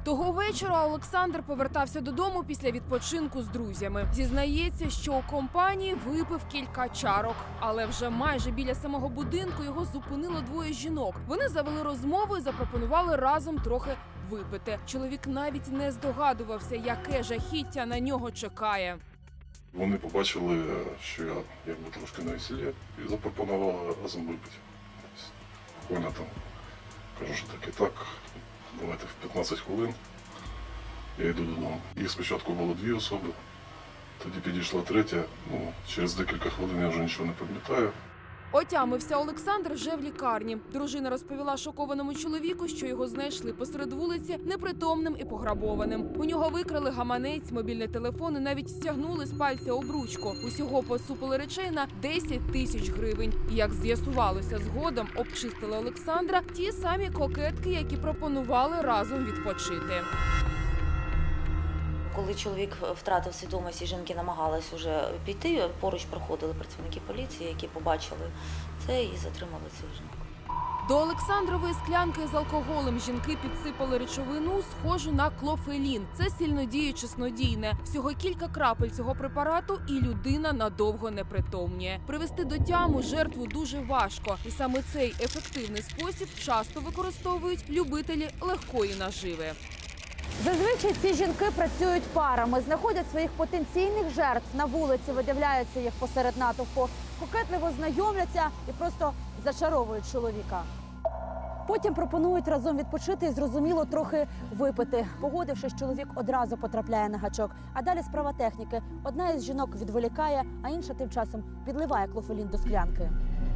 Того вечора Олександр повертався додому після відпочинку з друзями. Зізнається, що у компанії випив кілька чарок. Але вже майже біля самого будинку його зупинило двоє жінок. Вони завели розмову і запропонували разом трохи випити. Чоловік навіть не здогадувався, яке жахіття на нього чекає. Вони побачили, що я якби трошки навеселі і запропонували разом випити. Коля там кажу, що так і так, давайте в 15 хвилин я йду додому. Їх спочатку було 2 особи, тоді підійшла третя, через декілька хвилин я вже нічого не пам'ятаю. Отямився Олександр вже в лікарні. Дружина розповіла шокованому чоловіку, що його знайшли посеред вулиці непритомним і пограбованим. У нього викрали гаманець, мобільний телефон і навіть стягнули з пальця обручку. Усього поцупили речей на 10 тисяч гривень. І, як з'ясувалося згодом, обчистили Олександра ті самі кокетки, які пропонували разом відпочити. Коли чоловік втратив свідомість і жінки намагалися вже піти, поруч проходили працівники поліції, які побачили це і затримали цих жінок. До Олександрової склянки з алкоголем жінки підсипали речовину, схожу на клофелін. Це сильнодіюче снодійне. Всього кілька крапель цього препарату і людина надовго не притомніє. Привести до тяму жертву дуже важко. І саме цей ефективний спосіб часто використовують любителі легкої наживи. Зазвичай ці жінки працюють парами, знаходять своїх потенційних жертв на вулиці, видивляються їх посеред натовпу, кокетливо знайомляться і просто зачаровують чоловіка. Потім пропонують разом відпочити і, зрозуміло, трохи випити. Погодившись, чоловік одразу потрапляє на гачок. А далі справа техніки. Одна із жінок відволікає, а інша тим часом підливає клофелін до склянки.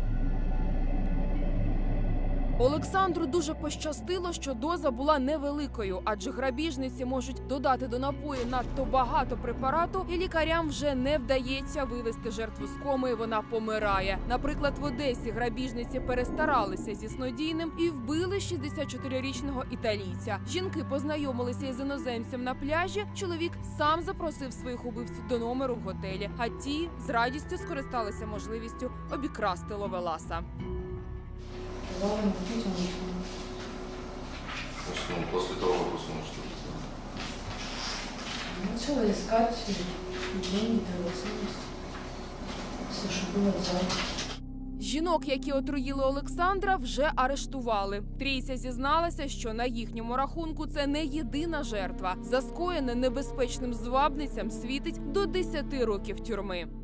Олександру дуже пощастило, що доза була невеликою, адже грабіжниці можуть додати до напою надто багато препарату, і лікарям вже не вдається вивести жертву з коми, і вона помирає. Наприклад, в Одесі грабіжниці перестаралися зі снодійним і вбили 64-річного італійця. Жінки познайомилися із іноземцем на пляжі, чоловік сам запросив своїх убивців до номеру в готелі, а ті з радістю скористалися можливістю обікрасти ловеласа. После того вопроса, что начала искать деньги, драгоценности. Все, что было взято. Жінок, які отруїли Олександра, вже арештували. Трійця зізналася, що на їхньому рахунку це не єдина жертва. За скоєне небезпечним звабницям світить до 10 років тюрми.